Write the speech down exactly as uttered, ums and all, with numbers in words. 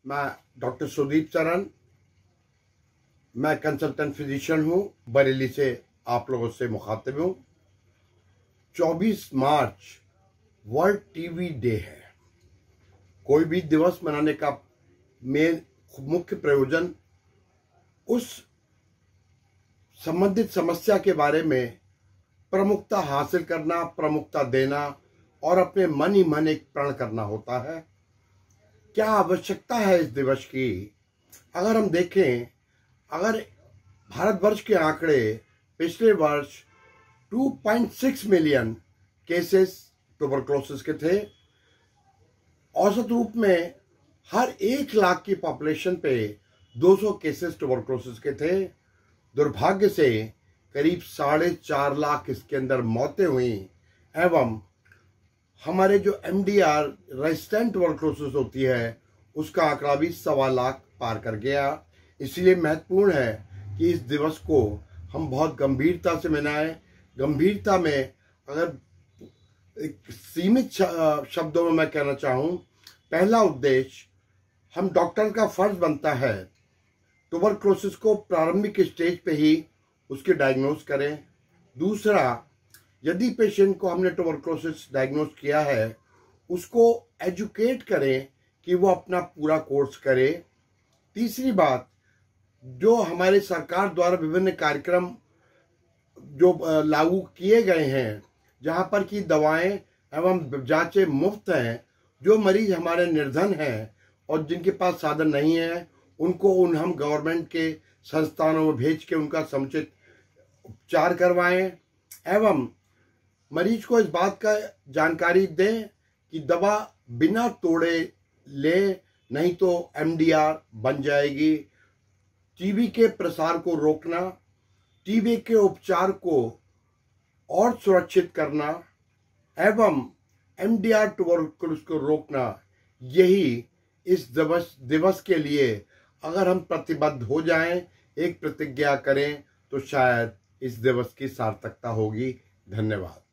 मैं डॉक्टर सुदीप सरन, मैं consultant physician हूँ, बरेली से आप लोगों से मुखातिब हूँ। चौबीस मार्च वर्ल्ड टीबी डे है। कोई भी दिवस मनाने का मेन मुख्य प्रयोजन उस संबंधित समस्या के बारे में प्रमुखता हासिल करना, प्रमुखता देना और अपने मन ही मन एक प्रण करना होता है। क्या आवश्यकता है इस दिवस की? अगर हम देखें, अगर भारतवर्ष के आंकड़े पिछले वर्ष दो पॉइंट छह मिलियन केसेस ट्यूबरकुलोसिस के थे। औसत रूप में हर एक लाख की पॉपुलेशन पे दो सौ केसेस ट्यूबरकुलोसिस के थे। दुर्भाग्य से करीब साढ़े चार लाख इसके अंदर मौतें हुई एवं हमारे जो M D R resistant tuberculosis होती है उसका आंकड़ा भी सवा लाख पार कर गया। इसलिए महत्वपूर्ण है कि इस दिवस को हम बहुत गंभीरता से मनाएं। गंभीरता में अगर एक सीमित शब्दों में मैं कहना चाहूँ, पहला उद्देश्य, हम डॉक्टर का फर्ज बनता है ट्यूबरकुलोसिस को प्रारंभिक स्टेज पे ही उसके डायग्नोज करें। दूसरा, यदि पेशेंट को हमने ट्यूबरकुलोसिस डायग्नोज किया है, उसको एजुकेट करें कि वो अपना पूरा कोर्स करे। तीसरी बात, जो हमारे सरकार द्वारा विभिन्न कार्यक्रम जो लागू किए गए हैं, जहां पर की दवाएं एवं जांचें मुफ्त हैं, जो मरीज हमारे निर्धन हैं और जिनके पास साधन नहीं है, उनको उन हम गवर्नमेंट के संस्थानों में भेज के उनका समुचित उपचार करवाएं एवं मरीज को इस बात का जानकारी दें कि दवा बिना तोड़े ले, नहीं तो एम डी आर बन जाएगी। टीबी के प्रसार को रोकना, टीबी के उपचार को और सुरक्षित करना एवं एम डी आर ट्यूबरकुलोसिस को रोकना, यही इस दिवस दिवस के लिए अगर हम प्रतिबद्ध हो जाएं, एक प्रतिज्ञा करें, तो शायद इस दिवस की सार्थकता होगी। धन्यवाद।